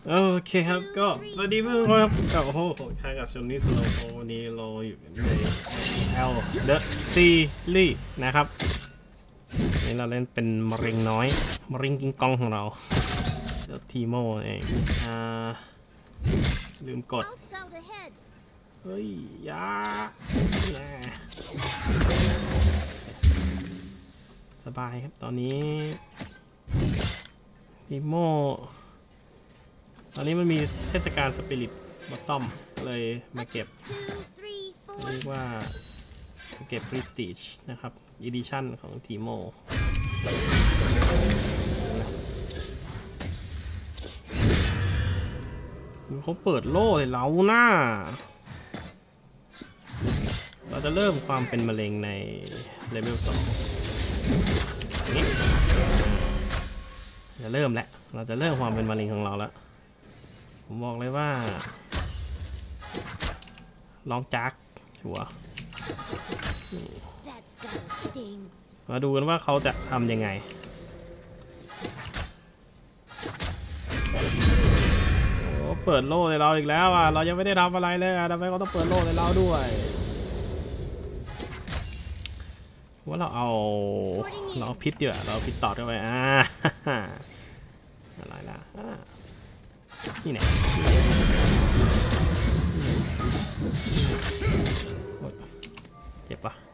โอเคครับก็สวัสดีเพื่อนๆครับกับโอ้โหทางกับช่วงนี้เราวันนี้เราอยู่ใน L The Series นะครับนี่เราเล่นเป็นมะเร็งน้อยมะเร็งกิงกองของเราทีโมเองลืมกดเฮ้ยยาสบายครับตอนนี้ทีโมตอนนี้มันมีเทศกาลสปิริตบอสซัมเลยมาเก็บเรียกว่าเก็บ Prestige นะครับอีดิชั่นของทีโมเขาเปิดโล่เลยเราหน้าเราจะเริ่มความเป็นมะเร็งในเลเวล2นี่จะเริ่มแล้วเราจะเริ่มความเป็นมะเร็งของเราแล้วผมบอกเลยว่าลองจักชัวมาดูกันว่าเขาจะทำยังไงโอ้เปิดโล่ในเราอีกแล้วอ่ะเรายังไม่ได้ทำอะไรเลยอ่ะทำไมเขาต้องเปิดโล่ในเราด้วยว่าเราเอาพิษเดี๋ยวเราพิษต่อเข้าไปอะไรล่ะนี่ไหนเจ็บปะ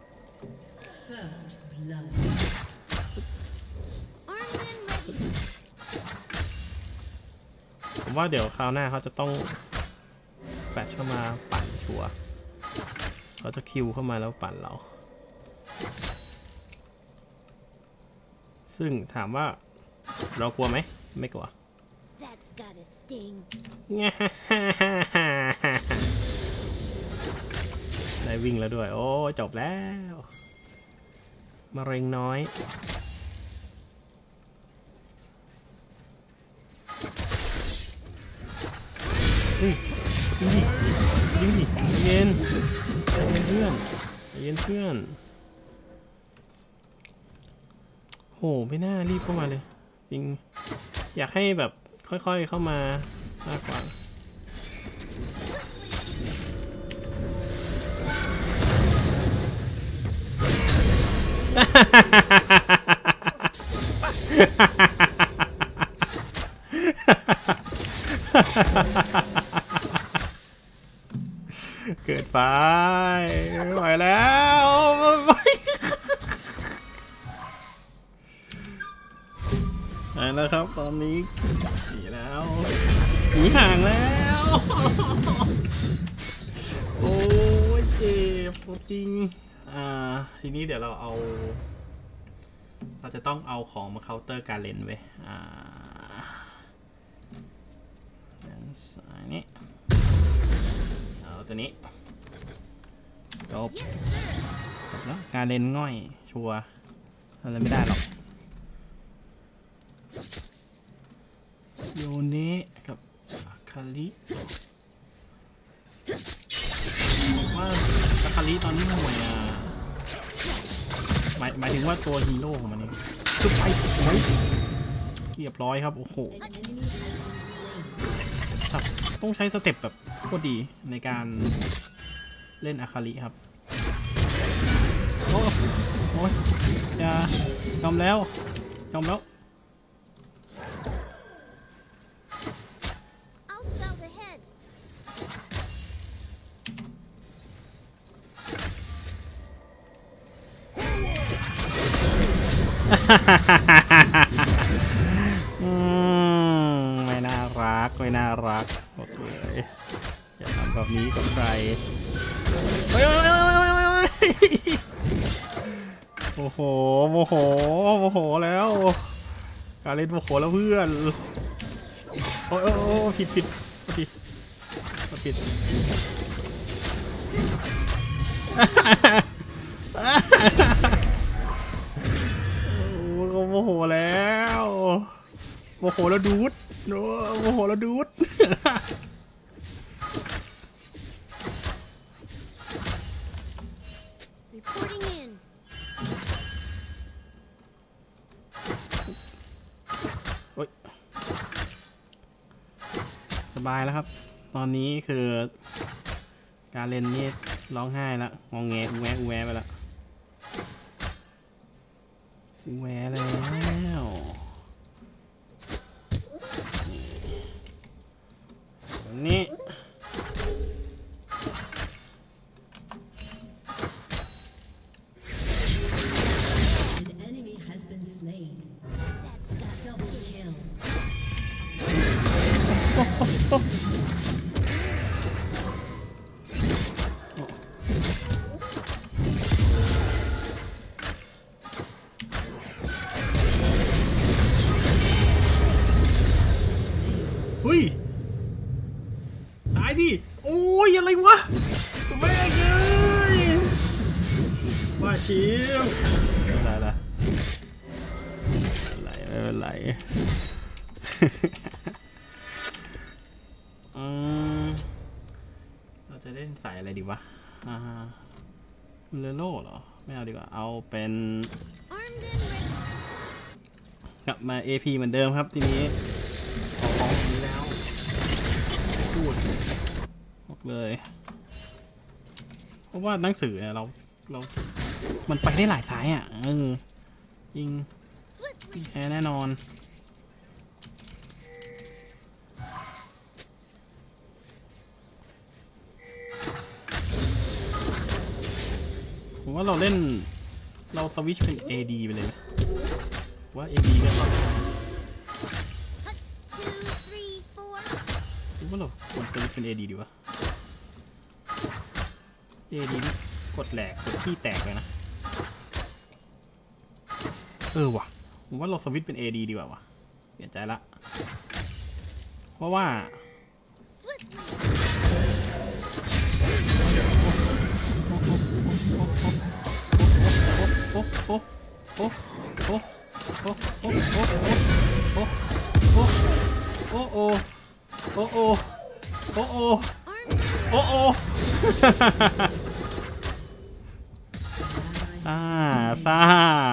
ผมว่าเดี๋ยวคราวหน้าเขาจะต้องแฟลชเข้ามาปั่นชัวร์เขาจะคิวเข้ามาแล้วปั่นเราซึ่งถามว่าเรากลัวไหมไม่กลัวได้วิ่งแล้วด้วยโอ้จบแล้วมะเร็งน้อยยิงดิเย็นเพื่อนเย็นเพื่อนโหไม่น่ารีบเข้ามาเลยจริงอยากให้แบบค่อยๆเข้ามามากกว่าเกิดไปไม่ไหวแล้วแล้วครับตอนนี้หนีแล้วหนีห่างแล้วโอ้ยเจ็บจริงทีนี้เดี๋ยวเราจะต้องเอาของมาเคาน์เตอร์การเล่นไว้สายนี้เอาตัวนี้จบแล้วการเล่นง่อยชัวร์อะไรไม่ได้หรอกโยนี้กับคาริว่าคาริตอนนี้ห่วยหมายถึงว่าตัวฮีโร่ของมันนี่คือไปเรียบร้อยครับโอ้โหต้องใช้สเต็ปแบบโคตรดีในการเล่นอาคาริครับโอ้ยยอมแล้วไม่น่ารักโอเคอย่าทำแบบนี้กับใครโอ้โหโมโหแล้วการเล่นโมโหแล้วเพื่อนโอ้ผิดโมโหแล้วดูดโมโหแล้วดูดบายแล้วครับตอนนี้คือการเล่นนี่ร้องไห้ละงองแงอูแวอูแวไปละอูแวแล้วนี่หุ้ยตายดิโอ้ยอะไรวะแม่งเลยว่าชิวอะไรล่ะอะไรไม่เป็นไรเราจะเล่นสายอะไรดีวะเลโล่เหรอไม่เอาดีกว่าเอาเป็นกลับมา AP เหมือนเดิมครับทีนี้ของนี้แล้วพูดบอกเลยเพราะว่าหนังสือเนี่ยเรามันไปได้หลายสายอ่ะยิงแพ้แน่นอนผมว่าเราเล่นเราสวิตช์เป็น AD ไปเลยไหมว่า AD ก็ว่าเราควรสวิตช์เป็น AD ดีวะ AD นี่กดแหลกกดที่แตกเลยนะว่ะผมว่าเราสวิตช์เป็น AD ดีกว่าวะเปลี่ยนใจละเพราะว่าซ่า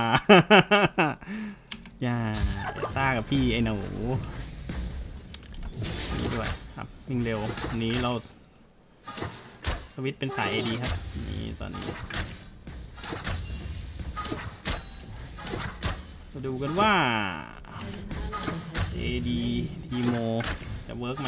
อย่าซ่ากับพี่ไอ้หนูนี่ด้วยครับวิ่งเร็วนี้เราสวิตช์เป็นสาย AD ครับนี่ตอนนี้มาดูกันว่า AD ทีโมจะเวิร์กไหม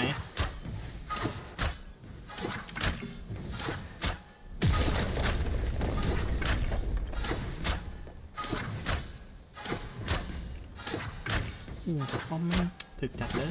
แต่ป้อมไม่ถึกจัดเลย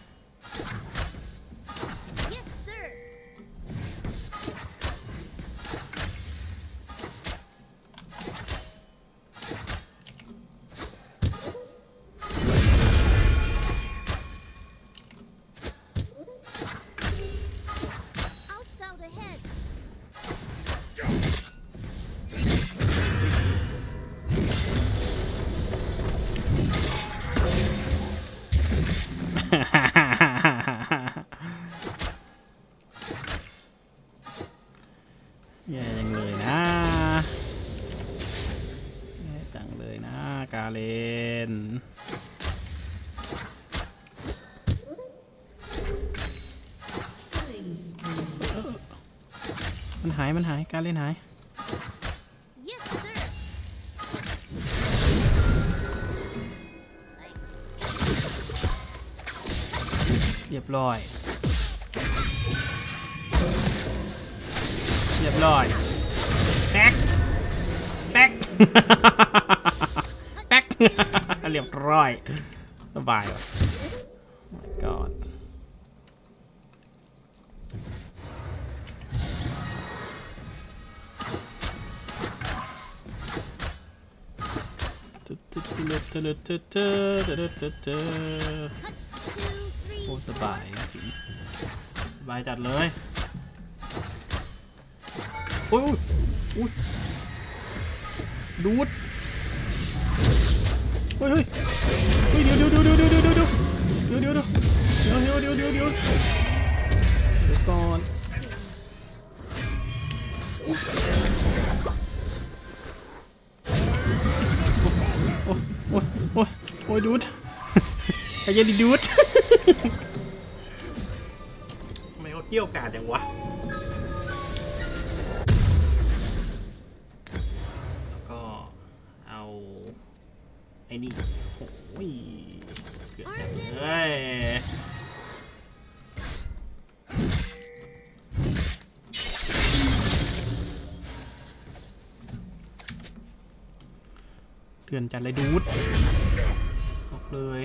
แย่จังเลยนะแย่จังเลยนะกาเลนมันหายการเล่นหายเรียบร้อยแท็กแเรียบร้อยสบายว่ะ my god โอ้สบายจัดเลยโอ้ยดูดเฮ้ยเดี๋ยวก่อนโอ้ยดูดไอ้ยันดิดูดเกี่ยวกาดอย่างวะแล้วก็เอาไอ้นี่โอ้ยเกือบจังเลยเตือนจันเลยดูดออกเลย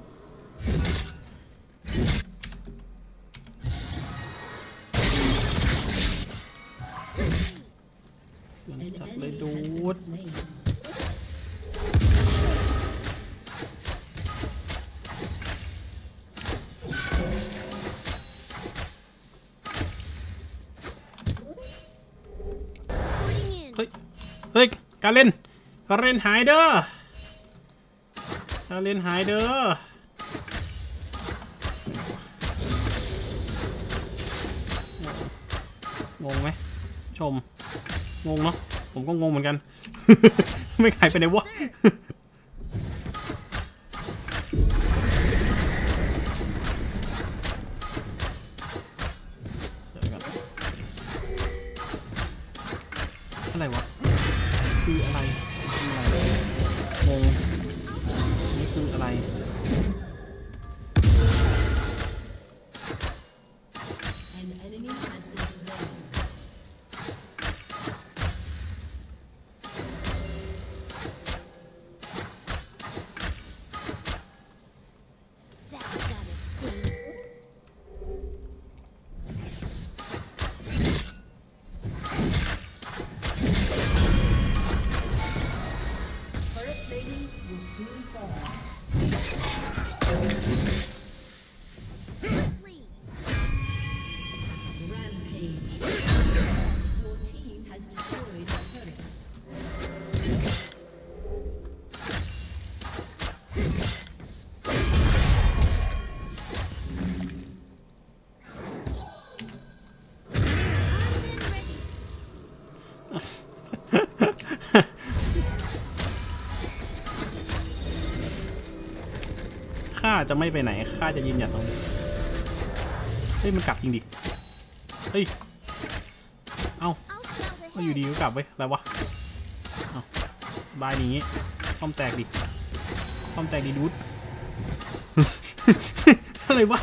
จับเลยดูดเฮ้ยเฮ้ยการเล่นหายเด้อการเล่นหายเด้องงไหมชมงงเนาะผมก็งงเหมือนกัน ไม่หายไปไหนวะ อะไรวะคืออะไรงงนี่คืออะไรข้าจะไม่ไปไหนข้าจะยืนหยัดตรงนี้เฮ้ยมันกลับจริงดิเฮ้ยเอ้าอยู่ดีก็กลับเว้ยอะไรวะเอ้าบายนี้ป้อมแตกดิดูด อะไรวะ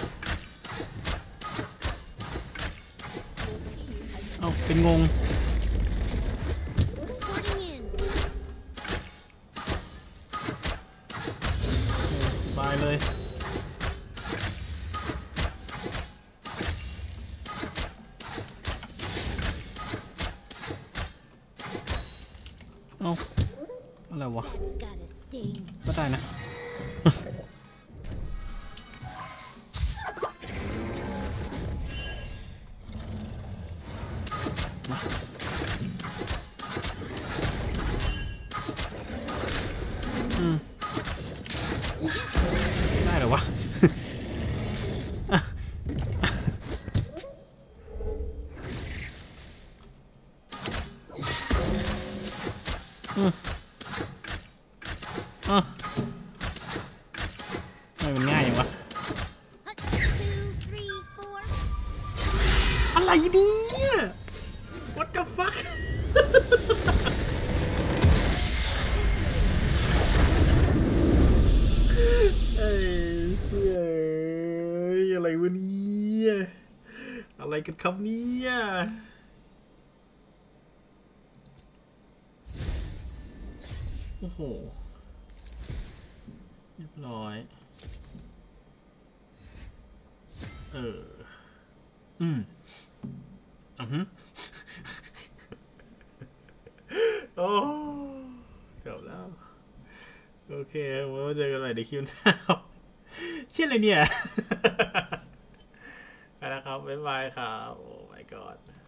เอ้าเป็นงงบายเลยเอ้าอะไรวะก็ได้นะได้เหรอวะทำไมมันง่ายอย่างวะอะไรดีWhat the fuck เอ้ยอะไรวะเนี่ยอะไรกันครับเนี่ยโอ้โหเรียบร้อยโอ้จบแล้วโอเคไว้เจอกันใหม่ในคลิปหน้าเช่นอะไรเนี่ยไปแล้วครับบ๊ายบายครับโอ้ my god